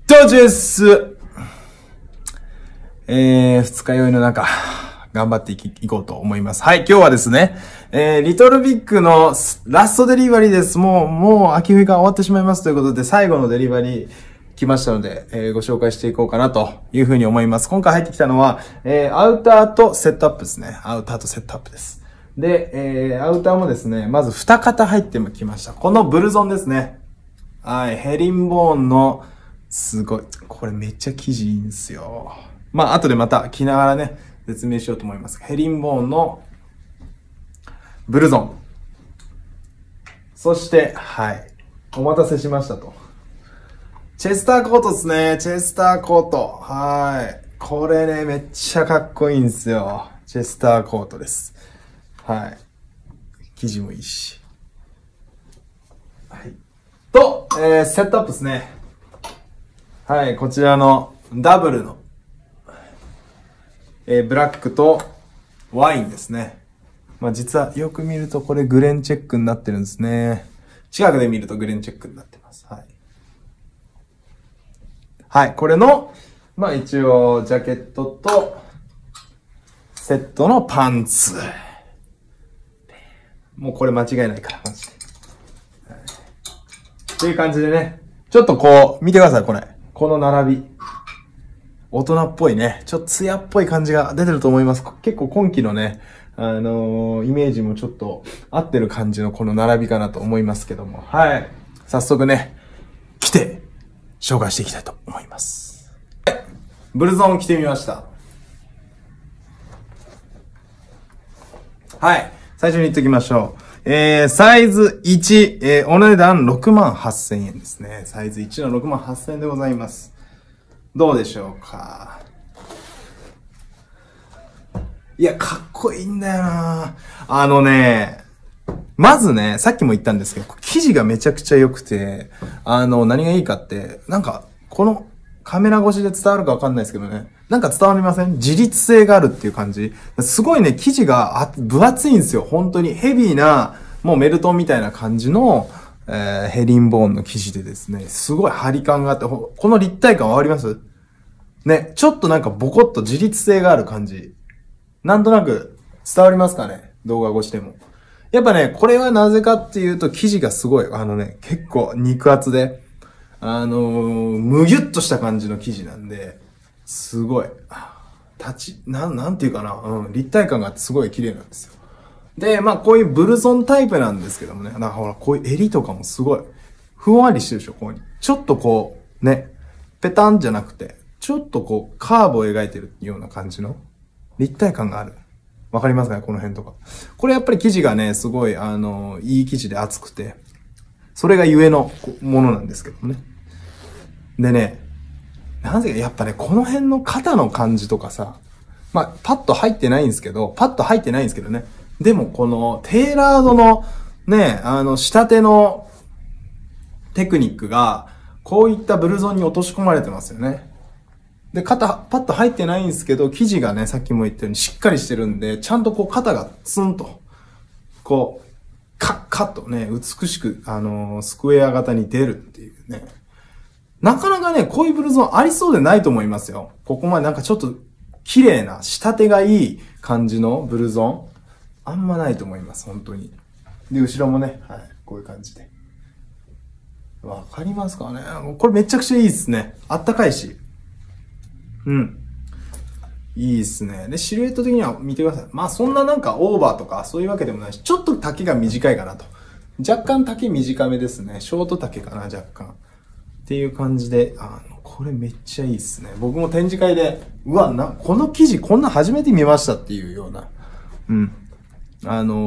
どうです。二日酔いの中、頑張っていこうと思います。はい、今日はですね、リトルビッグのラストデリバリーです。もう秋冬が終わってしまいますということで、最後のデリバリー来ましたので、ご紹介していこうかなというふうに思います。今回入ってきたのは、アウターとセットアップですね。アウターとセットアップです。で、アウターもですね、まず2型入ってきました。このブルゾンですね。はい、ヘリンボーンの、すごい。これめっちゃ生地いいんですよ。まあ、後でまた着ながらね、説明しようと思います。ヘリンボーンのブルゾン。そして、はい。お待たせしましたと。チェスターコートですね。チェスターコート。はい。これね、めっちゃかっこいいんですよ。チェスターコートです。はい。生地もいいし。はい。と、セットアップですね。はい、こちらのダブルの、ブラックとワインですね。まあ実はよく見るとこれグレンチェックになってるんですね。近くで見るとグレンチェックになってます。はい。はい、これの、まあ一応ジャケットとセットのパンツ。もうこれ間違いないから、マジで。はい、っていう感じでね、ちょっとこう、見てください、これ。この並び。大人っぽいね。ちょっと艶っぽい感じが出てると思います。結構今期のね、イメージもちょっと合ってる感じのこの並びかなと思いますけども。はい。早速ね、着て、紹介していきたいと思います。ブルゾンを着てみました。はい。最初に言っておきましょう。サイズ1、お値段68,000円ですね。サイズ1の68,000円でございます。どうでしょうか。いや、かっこいいんだよな。まずね、さっきも言ったんですけど、生地がめちゃくちゃ良くて、何がいいかって、なんか、このカメラ越しで伝わるかわかんないですけどね。なんか伝わりません？自立性があるっていう感じ。すごいね、生地が分厚いんですよ。本当に。ヘビーな、もうメルトンみたいな感じの、ヘリンボーンの生地でですね、すごい張り感があって、この立体感わかりますね、ちょっとなんかボコッと自立性がある感じ。なんとなく伝わりますかね、動画越しでも。やっぱね、これはなぜかっていうと、生地がすごい、結構肉厚で、むぎゅっとした感じの生地なんで、すごい、なんていうかな、立体感があってすごい綺麗なんですよ。で、まあこういうブルゾンタイプなんですけどもね、だからほら、こういう襟とかもすごい、ふんわりしてるでしょ、こうに。ちょっとこう、ね、ペタンじゃなくて、ちょっとこう、カーブを描いてるような感じの、立体感がある。わかりますかね、この辺とか。これやっぱり生地がね、すごい、いい生地で厚くて、それがゆえのものなんですけどね。でね、なぜかやっぱね、この辺の肩の感じとかさ、まあ、パッと入ってないんですけどね。でもこの、テーラードの、ね、仕立てのテクニックが、こういったブルゾンに落とし込まれてますよね。で、肩、パッと入ってないんですけど、生地がね、さっきも言ったようにしっかりしてるんで、ちゃんとこう肩がツンと、こう、カッとね、美しく、スクエア型に出るっていうね。なかなかね、こういうブルゾンありそうでないと思いますよ。ここまでなんかちょっと、綺麗な、仕立てがいい感じのブルゾン、あんまないと思います、本当に。で、後ろもね、はい、こういう感じで。わかりますかね？これめちゃくちゃいいですね。あったかいし。うん。いいっすね。で、シルエット的には見てください。まあそんななんかオーバーとかそういうわけでもないし、ちょっと丈が短いかなと。若干丈短めですね。ショート丈かな、若干。っていう感じで、これめっちゃいいっすね。僕も展示会で、この生地こんな初めて見ましたっていうような。うん。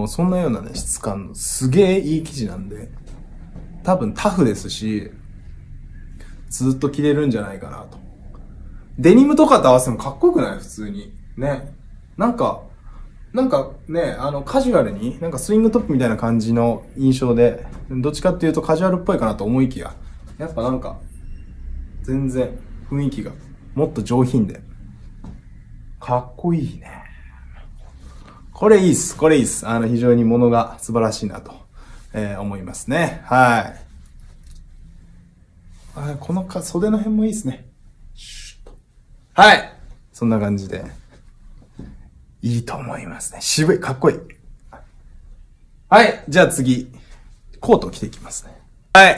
そんなようなね、質感のすげえいい生地なんで、多分タフですし、ずっと着れるんじゃないかなと。デニムとかと合わせてもかっこよくない？普通に。ね。なんかね、カジュアルに、なんかスイングトップみたいな感じの印象で、どっちかっていうとカジュアルっぽいかなと思いきや、やっぱなんか、全然雰囲気がもっと上品で、かっこいいね。これいいっす。非常に物が素晴らしいなと、思いますね。はい。 この袖の辺もいいですね。はい。そんな感じで。いいと思いますね。渋い、かっこいい。はい。じゃあ次、コートを着ていきますね。はい。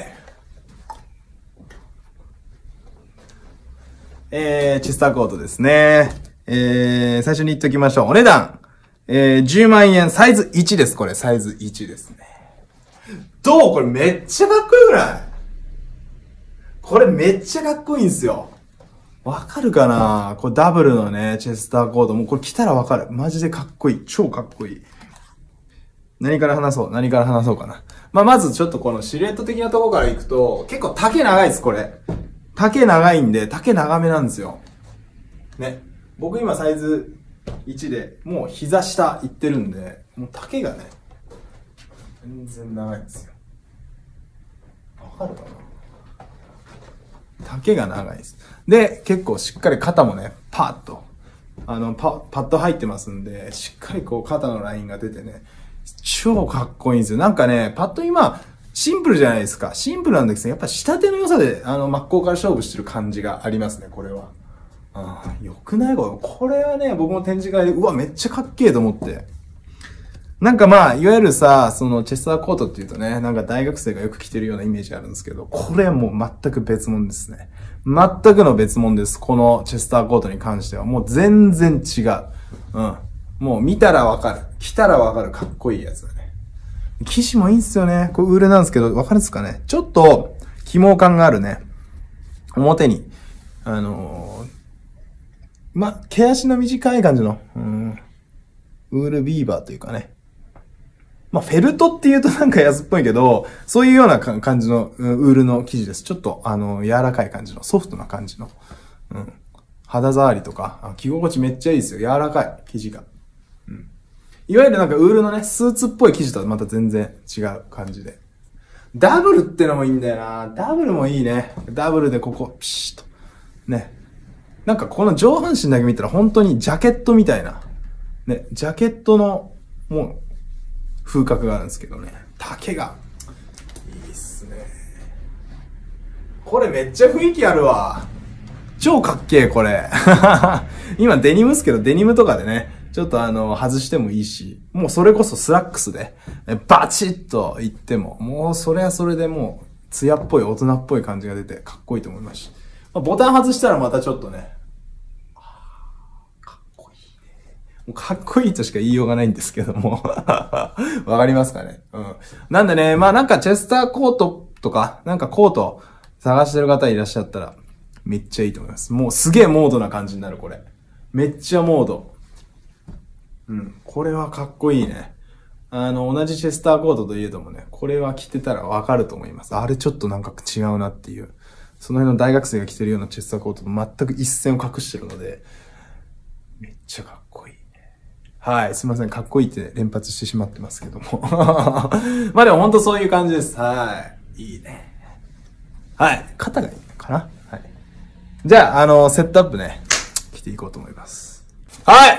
チェスターコートですね。最初に言っときましょう。お値段。10万円、サイズ1です。これ、サイズ1ですね。どうこれめっちゃかっこよくない？これめっちゃかっこいいんですよ。わかるかな？これダブルのね、チェスターコート。もうこれ着たらわかる。マジでかっこいい。超かっこいい。何から話そうかな。まずちょっとこのシルエット的なところから行くと、結構丈長いです、これ。丈長いんで、丈長めなんですよ。ね。僕今サイズ1で、もう膝下行ってるんで、もう丈がね、全然長いんですよ。わかるかな？丈が長いです。で、結構しっかり肩もね、パッと、パッと入ってますんで、しっかりこう肩のラインが出てね、超かっこいいんですよ。なんかね、パッと今、シンプルじゃないですか。シンプルなんですけど、やっぱ仕立ての良さで、真っ向から勝負してる感じがありますね、これは。よくない？これはね、僕も展示会で、うわ、めっちゃかっけえと思って。なんかいわゆるさ、そのチェスターコートって言うとね、なんか大学生がよく着てるようなイメージあるんですけど、これはもう全く別物ですね。全くの別物です。このチェスターコートに関しては。もう全然違う。もう見たらわかる。着たらわかる。かっこいいやつだね。生地もいいんすよね。これウールなんですけど、わかるんですかね？ちょっと、起毛感があるね。表に、毛足の短い感じの、ウールビーバーというかね。フェルトって言うとなんか安っぽいけど、そういうような感じのウールの生地です。ちょっと、柔らかい感じの、ソフトな感じの。肌触りとか、着心地めっちゃいいですよ。柔らかい、生地が。いわゆるなんかウールのね、スーツっぽい生地とはまた全然違う感じで。ダブルってのもいいんだよな。ダブルもいいね。ダブルでここ、ピシッと。ね。なんかこの上半身だけ見たら本当にジャケットみたいな。ね。ジャケットの、もう、風格があるんですけどね。丈が、いいっすね。これめっちゃ雰囲気あるわ。超かっけえ、これ。今デニムっすけど、デニムとかでね、ちょっと外してもいいし、もうそれこそスラックスで、バチッといっても、もうそれはそれでもう、艶っぽい、大人っぽい感じが出て、かっこいいと思いますし。ボタン外したらまたちょっとね、かっこいいね。もうかっこいいとしか言いようがないんですけども。わかりますかね？なんでね、なんかチェスターコートとか、なんかコート探してる方いらっしゃったら、めっちゃいいと思います。もうすげえモードな感じになる、これ。めっちゃモード。これはかっこいいね。同じチェスターコートといえどもね、これは着てたらわかると思います。あれちょっとなんか違うなっていう。その辺の大学生が着てるようなチェスターコートと全く一線を隠してるので、めっちゃかっこいいね。はい、すいません。かっこいいって連発してしまってますけども。でもほんとそういう感じです。はい。いいね。はい。肩がいいのかな？はい。じゃあ、セットアップね、着ていこうと思います。はい！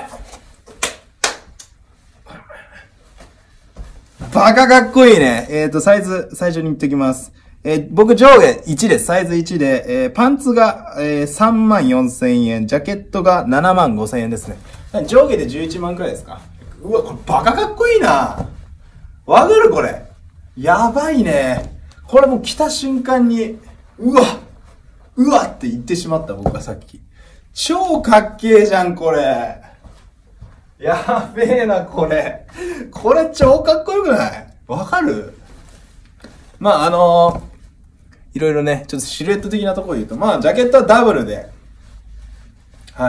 バカかっこいいね。サイズ、最初に言っておきます。僕上下1です。サイズ1で、パンツが、34,000円、ジャケットが75,000円ですね。上下で11万くらいですか？うわ、これバカかっこいいな。わかるこれ。やばいね。これもう着た瞬間に、うわって言ってしまった僕がさっき。超かっけえじゃん、これ。やべえな、これ。これ超かっこよくない？わかる？いろいろね、ちょっとシルエット的なところで言うと、ジャケットはダブルで、はい。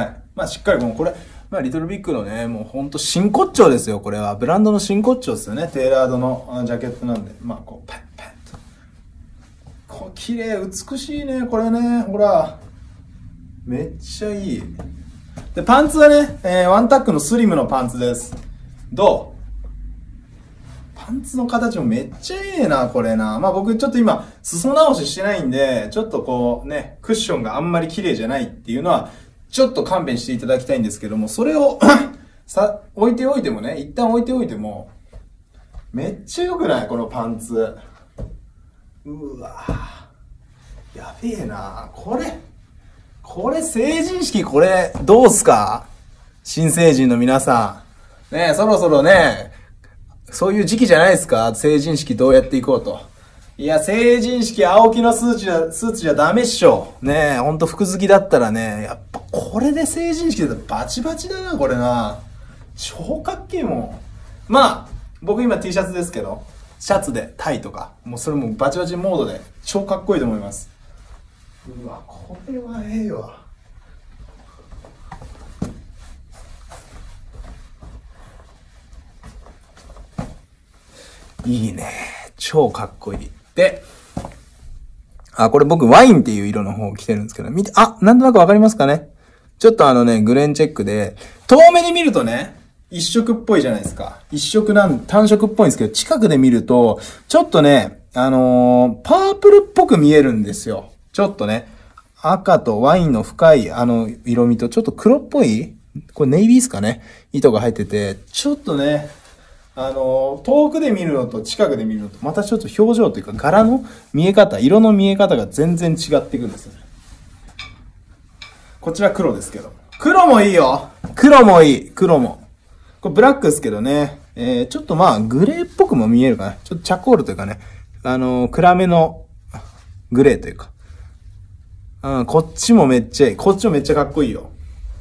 しっかりもうこれ、リトルビッグのね、もうほんと真骨頂ですよ、これは。ブランドの真骨頂ですよね、テーラードのジャケットなんで。こう、パッパッと。こう、綺麗、美しいね、これね、ほら。めっちゃいい。で、パンツはね、ワンタックのスリムのパンツです。どう？パンツの形もめっちゃいいな、これな。僕ちょっと今、裾直ししてないんで、ちょっとこうね、クッションがあんまり綺麗じゃないっていうのは、ちょっと勘弁していただきたいんですけども、それを置いておいてもね、一旦置いておいても、めっちゃ良くない？このパンツ。うわぁ。 やべえな。これ成人式これ、どうすか？新成人の皆さん。ねえ、そろそろね、そういう時期じゃないですか？成人式どうやっていこうと。いや、成人式青木のスーツじゃダメっしょ。ねえ、ほんと服好きだったらね、やっぱこれで成人式だったらバチバチだな、これな。超かっけえもん。まあ、僕今 T シャツですけど、シャツでタイとか、もうそれもバチバチモードで超かっこいいと思います。うわ、これはええわ。いいね。超かっこいい。で、これ僕ワインっていう色の方を着てるんですけど、見て、なんとなくわかりますかね？ちょっとグレンチェックで、遠目で見るとね、一色っぽいじゃないですか。単色っぽいんですけど、近くで見ると、ちょっとね、パープルっぽく見えるんですよ。ちょっとね、赤とワインの深い色味と、ちょっと黒っぽい、これネイビーですかね？糸が入ってて、ちょっとね、遠くで見るのと近くで見るのと、またちょっと表情というか柄の見え方、色の見え方が全然違ってくるんですよね。こちら黒ですけど。黒もいいよ。黒もいい。黒も。これブラックですけどね。ちょっとまあグレーっぽくも見えるかな。ちょっとチャコールというかね。暗めのグレーというか。こっちもめっちゃいい。こっちもめっちゃかっこいいよ。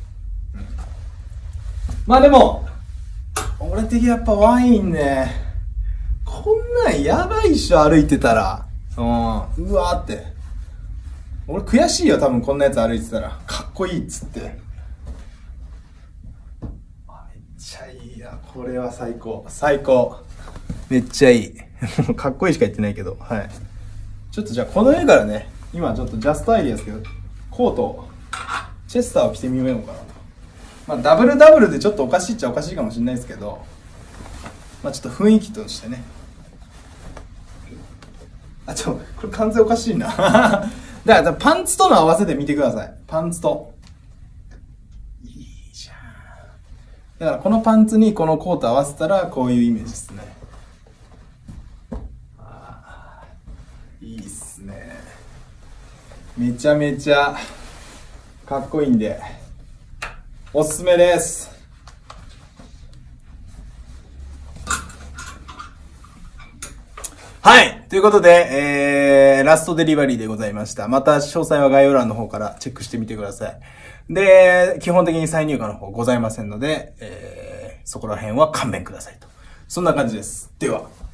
まあでも、俺的やっぱワインね、こんなんやばいっしょ、歩いてたら。うわーって。俺悔しいよ、多分こんなやつ歩いてたら。かっこいいっつって。めっちゃいいな。これは最高。最高。めっちゃいい。かっこいいしか言ってないけど。はい。ちょっとじゃあこの絵からね、今ちょっとジャストアイディアですけど、コート、チェスターを着てみようかなと。まあダブルダブルでちょっとおかしいっちゃおかしいかもしれないですけど、まあちょっと雰囲気としてね。これ完全おかしいな。だからパンツとの合わせで見てください。パンツと。いいじゃん。だからこのパンツにこのコート合わせたらこういうイメージですね。いいっすね。めちゃめちゃかっこいいんで、おすすめです。はい。ということで、ラストデリバリーでございました。また詳細は概要欄の方からチェックしてみてください。で、基本的に再入荷の方ございませんので、そこら辺は勘弁くださいと。そんな感じです。では。